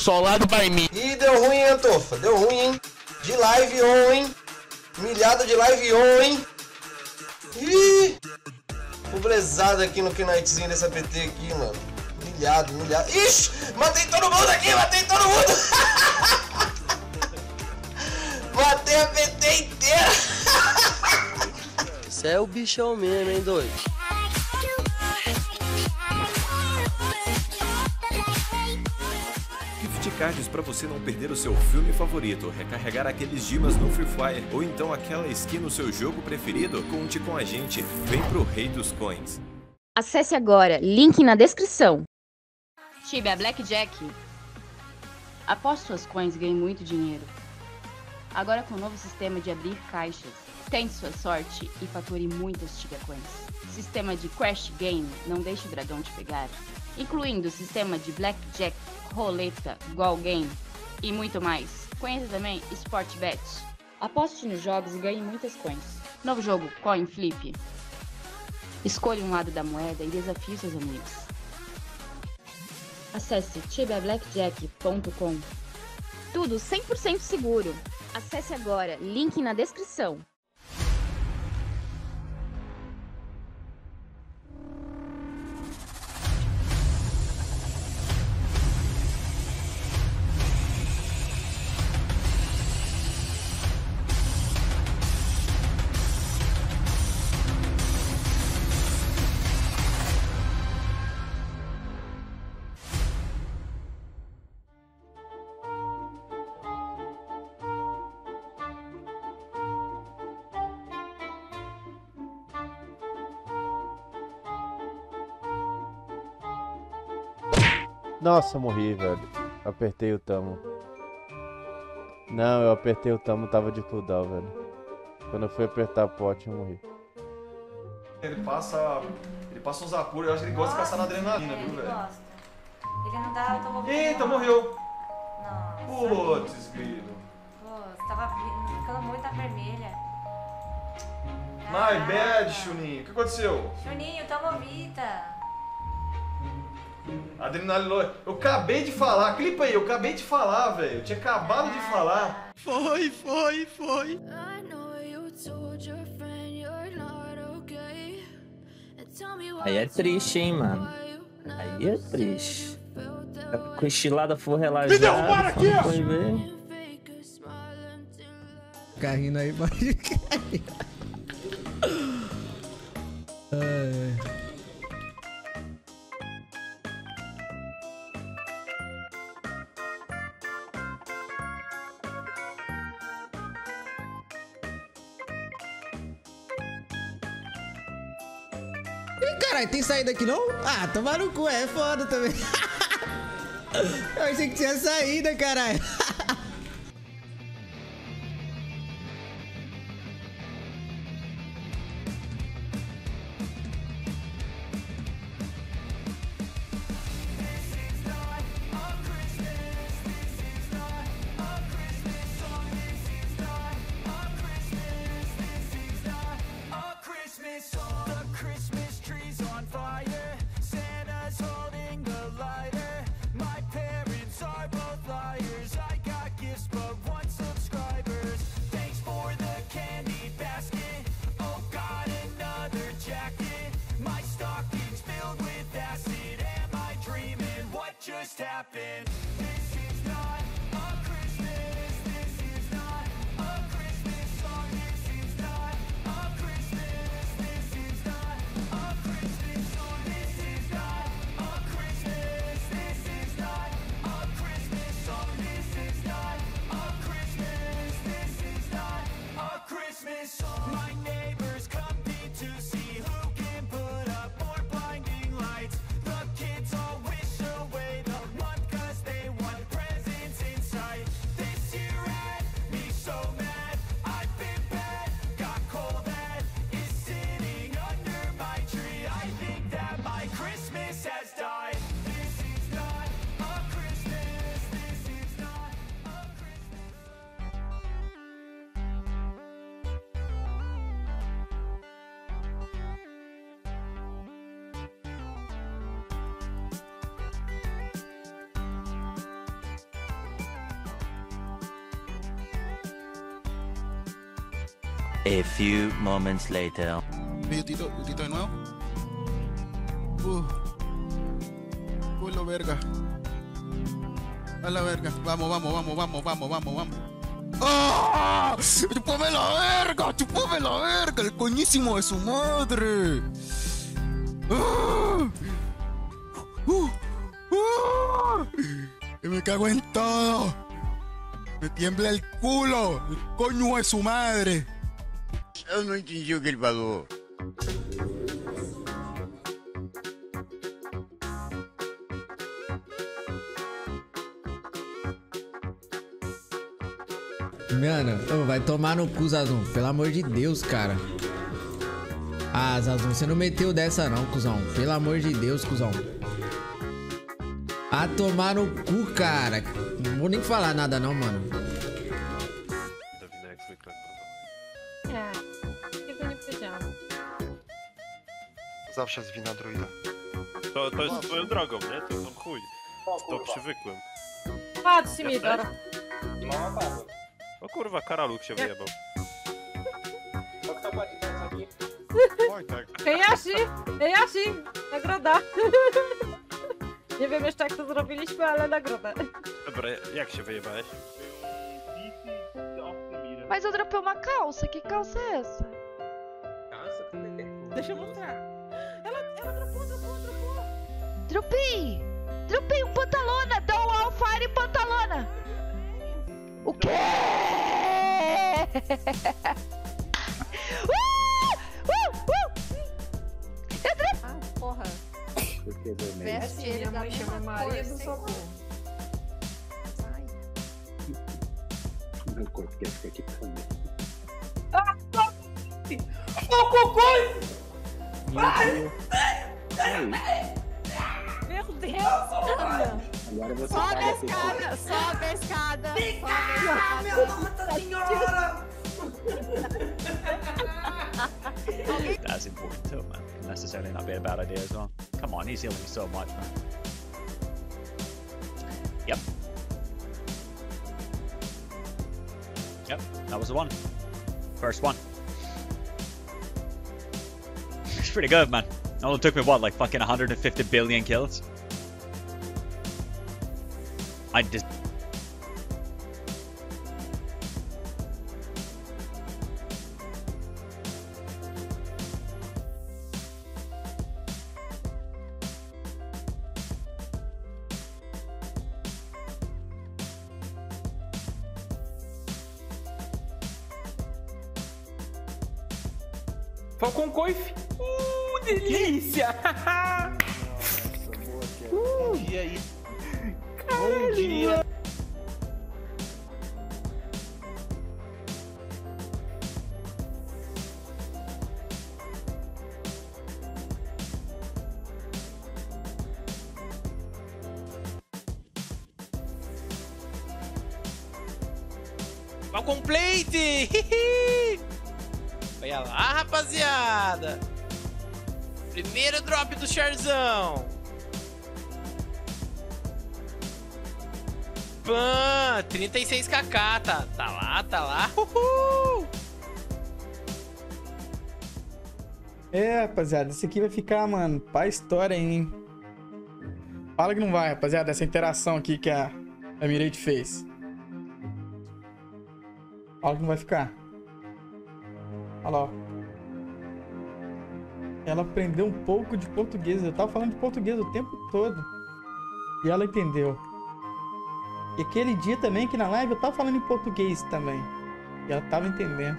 Só lá do Pai mim. Ih, deu ruim, hein, Tofa? Deu ruim, hein? De live on, hein? Milhado de live on, hein? Ih! Pobrezada aqui no Knightzinho dessa PT aqui, mano. Milhado. Ixi! Matei todo mundo aqui, matei todo mundo! Matei a PT inteira! Você é o bichão mesmo, hein, doido? Gift cards para você não perder o seu filme favorito, recarregar aqueles dimas no Free Fire ou então aquela skin no seu jogo preferido? Conte com a gente, vem pro Rei dos Coins. Acesse agora, link na descrição. Tibia Blackjack. Aposte suas coins e ganhe muito dinheiro. Agora com o novo sistema de abrir caixas, tente sua sorte e fature muitas Tibia Coins. Sistema de Crash Game, não deixe o dragão te pegar. Incluindo o sistema de Blackjack, roleta, Goal Game e muito mais. Conheça também Sportbet. Aposte nos jogos e ganhe muitas coins. Novo jogo, Coin Flip. Escolha um lado da moeda e desafie seus amigos. Acesse tibiablackjack.com. Tudo 100% seguro. Acesse agora, link na descrição. Nossa, morri, velho. Apertei o tamo. Não, eu apertei o tamo, tava de cooldown, velho. Quando eu fui apertar a pote, eu morri. Ele passa uns apuros, eu acho que ele gosta de caçar na adrenalina, viu, velho? Gosta. Ele não dá, tomou banho. Eita, morreu! Nossa. Putz, grilo. Pô, tava ficando muito na vermelha. My bad, Chuninho. O que aconteceu? Juninho, toma Vita. Adrenalina. Eu acabei de falar, clipa aí, eu acabei de falar, velho. Eu tinha acabado de falar. Foi. Aí é triste, hein, mano. Aí é triste. Com estilada for relajada. Me derrubaram aqui, ó! Foi ver. Carrinho aí, pode cair. Ih, caralho, tem saída aqui não? Ah, tomar no cu, é foda também. Eu achei que tinha saída, caralho. Just happened. This is not a Christmas. This is not a Christmas song. This is not a Christmas. This is not a Christmas song. This is not a Christmas. This is not a Christmas song. This is not a Christmas. This is not a Christmas song. My neighbors compete to see who can put up more blinding lights. The kids all wish away the month 'cause they want A few moments later. ¿Y Tito de nuevo? La verga. A la verga. Vamos. ¡Ah! ¡Chúpame la verga! ¡El coñísimo de su madre! ¡Ah! Me cago en todo. Me tiembla el culo. El coño de su madre. Yo no entendió que él pagó. Mano, ô, vai tomar no cu, Zazum. Pelo amor de Deus, cara. Ah, Zazum, você não meteu dessa não, cuzão. Pelo amor de Deus, cuzão. Ah, tomar no cu, cara. Não vou nem falar nada não, mano. Zawsze z wina druida. To jest swoją drogą, nie? To są chuj. To przywykłem. Patrzcie mi, Dora. O kurwa, Karoluk się wyjebał. To kto płaci za taki? Wojtek. Hejashi! Nagroda! Nie wiem jeszcze jak to zrobiliśmy, ale nagrodę. Dobra, jak się wyjebałeś? Mas eu dropei uma calça. Que calça é essa? Calça? Deixa eu mostrar. Ela dropou. Dropei um pantalona. Dá um Alfire pantalona. O quê? Ah, porra. Veste ele da mesma Maria do Socorro. Meu corpo quer ficar aqui também. Ô, cocô! Vai! Meu Deus! Agora você Sobe paga a esse escada! Sobe a escada! Minha Nossa Senhora! That's important too, man. Can necessarily not be a bad idea as well. Come on, he's healing me so much, man. Yep. Yep, that was the one. First one. It's pretty good, man. It only took me, what, like fucking 150 billion kills? I just... Falcon Coif! Delícia! Bom dia aí. Bom dia. Falcon Plate! Olha lá, rapaziada! Primeiro drop do Charzão! Pã! 36kk, tá lá! Uhul! É, rapaziada, esse aqui vai ficar, mano, pra história, hein? Fala que não vai, rapaziada, essa interação aqui que a Mirate fez. Fala que não vai ficar. Olha lá, ó. Ela aprendeu um pouco de português. Eu tava falando de português o tempo todo. E ela entendeu. E aquele dia também, que na live, eu tava falando em português também. E ela tava entendendo.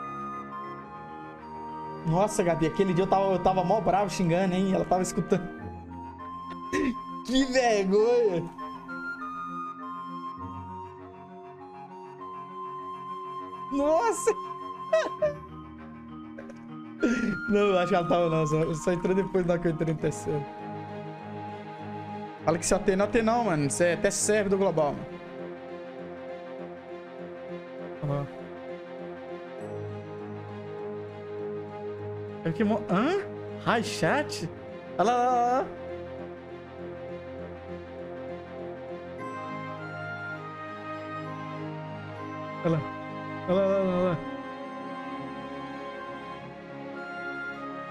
Nossa, Gabi, aquele dia eu tava mó bravo xingando, hein? E ela tava escutando. Que vergonha! Nossa! Não, acho que ela tava não, só entrou depois da que eu entrei no terceiro. Fala que se AT não, mano. Isso é até serve do global, mano. Uhum. É que hã? Hi chat? Olha lá. Olha lá.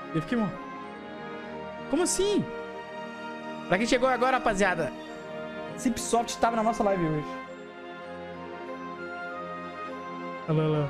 Eu fiquei, mano. Como assim? Pra quem chegou agora, rapaziada, Zipsoft estava na nossa live hoje. Olha lá.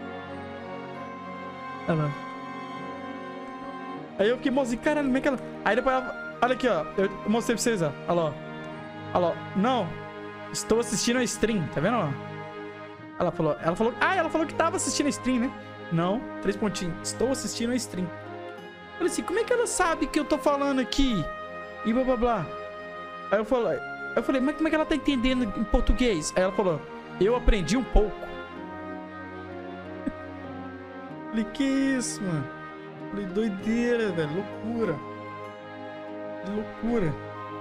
Olha lá. Aí eu fiquei, mozinho, caralho, como é que ela... Aí depois ela... Olha aqui, ó. Eu mostrei pra vocês, ó. Olha lá, ó. Olha lá, ó. Não. Estou assistindo a stream, tá vendo, ó? Ela falou... Ah, ela falou que tava assistindo a stream, né? Não. 3 pontinhos. Estou assistindo a stream. Eu falei assim, como é que ela sabe que eu tô falando aqui? E blá, blá, blá. Aí eu falei, mas como é que ela tá entendendo em português? Aí ela falou, eu aprendi um pouco. Falei, que isso, mano? Falei, doideira, velho. Loucura. Que loucura.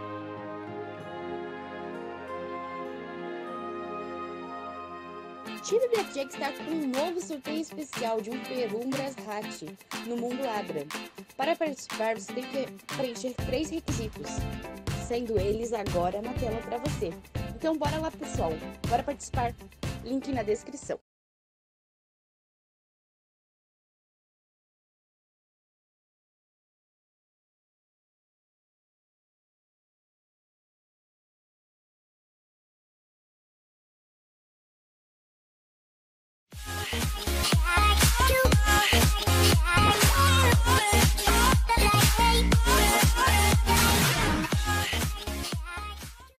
Time Blackjack está com um novo sorteio especial de um Perumbras Hat no Mundo Abra. Para participar, você tem que preencher 3 requisitos, sendo eles agora na tela para você. Então bora lá, pessoal. Bora participar. Link na descrição.